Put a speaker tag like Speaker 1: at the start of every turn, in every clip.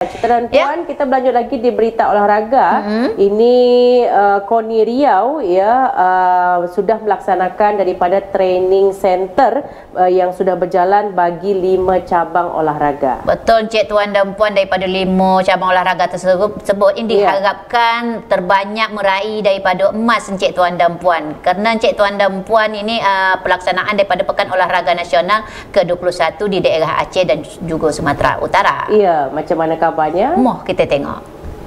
Speaker 1: Cita dan Puan, kita berlanjut lagi di berita olahraga. Ini KONI Riau sudah melaksanakan daripada training center yang sudah berjalan bagi 5 cabang olahraga.
Speaker 2: Betul, Cik Tuan dan Puan, daripada 5 cabang olahraga tersebut ini diharapkan terbanyak meraih daripada emas, Cik Tuan dan Puan. Kerana Cik Tuan dan Puan ini pelaksanaan daripada Pekan Olahraga Nasional ke-21 di daerah Aceh dan juga Sumatera Utara.
Speaker 1: Ya, macam mana kabarnya?
Speaker 2: Moh kita tengok.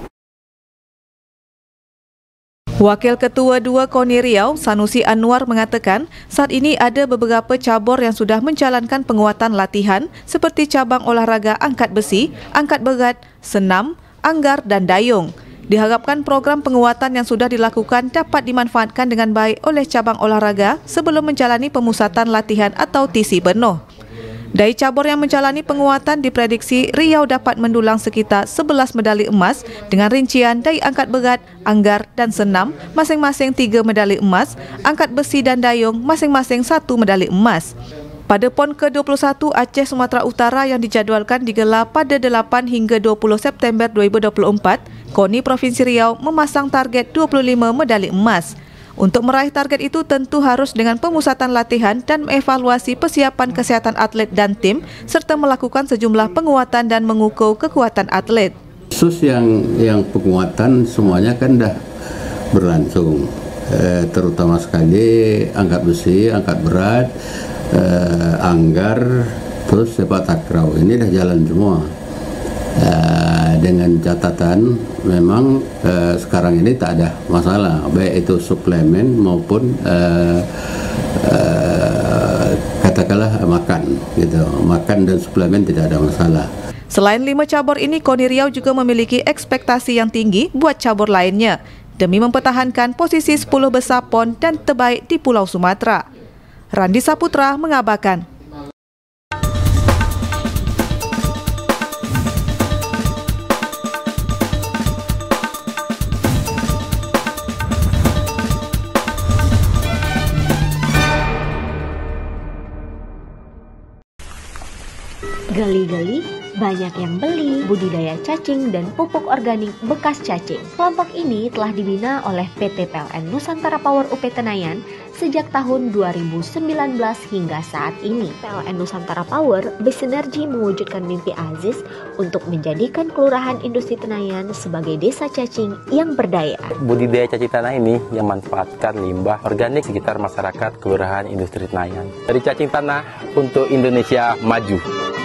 Speaker 3: Wakil Ketua 2 KONI Riau, Sanusi Anwar mengatakan, saat ini ada beberapa cabur yang sudah menjalankan penguatan latihan seperti cabang olahraga angkat besi, angkat berat, senam, anggar dan dayung. Diharapkan program penguatan yang sudah dilakukan dapat dimanfaatkan dengan baik oleh cabang olahraga sebelum menjalani pemusatan latihan atau TC penuh. Dari cabur yang menjalani penguatan, diprediksi Riau dapat mendulang sekitar 11 medali emas dengan rincian dari angkat berat, anggar dan senam masing-masing 3 medali emas, angkat besi dan dayung masing-masing 1 medali emas. Pada PON ke-21 Aceh Sumatera Utara yang dijadualkan digelar pada 8 hingga 20 September 2024, KONI Provinsi Riau memasang target 25 medali emas. Untuk meraih target itu tentu harus dengan pemusatan latihan dan mengevaluasi persiapan kesehatan atlet dan tim serta melakukan sejumlah penguatan dan mengukur kekuatan atlet.
Speaker 4: Khusus yang penguatan semuanya kan dah berlangsung, terutama sekali angkat besi, angkat berat, anggar, terus sepak takraw. Ini dah jalan semua. Dengan catatan memang sekarang ini tak ada masalah, baik itu suplemen maupun katakanlah makan gitu. Makan dan suplemen tidak ada masalah.
Speaker 3: Selain 5 cabur ini, KONI Riau juga memiliki ekspektasi yang tinggi buat cabur lainnya demi mempertahankan posisi 10 besar PON dan terbaik di Pulau Sumatera. Randi Saputra mengabarkan.
Speaker 5: Gali-gali, banyak yang beli budidaya cacing dan pupuk organik bekas cacing. Kelompok ini telah dibina oleh PT PLN Nusantara Power UP Tenayan sejak tahun 2019 hingga saat ini. PLN Nusantara Power bersinergi mewujudkan mimpi Aziz untuk menjadikan Kelurahan Industri Tenayan sebagai desa cacing yang berdaya.
Speaker 6: Budidaya cacing tanah ini yang memanfaatkan limbah organik sekitar masyarakat Kelurahan Industri Tenayan. Dari cacing tanah untuk Indonesia maju.